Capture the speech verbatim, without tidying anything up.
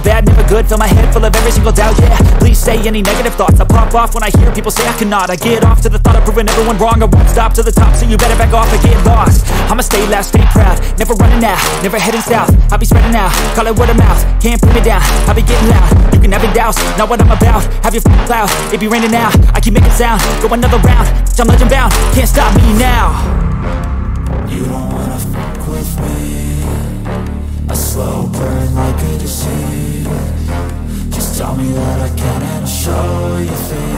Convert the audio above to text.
bad, never good. Fill my head full of every single doubt, yeah. Please say any negative thoughts. I pop off when I hear people say I cannot. I get off to the thought of proving everyone wrong. I won't stop to the top, so you better back off and get lost. I'ma stay loud, stay proud, never running out, never heading south. I'll be spreading out, call it word of mouth. Can't put me down, I'll be getting loud. You can have your doubts, not what I'm about. Have your f***ing cloud, it be raining now. I keep making sound, go another round. I'm legend bound, can't stop me now. You don't wanna fuck with me. A slow burn like a disease. Just tell me that I can and I'll show you things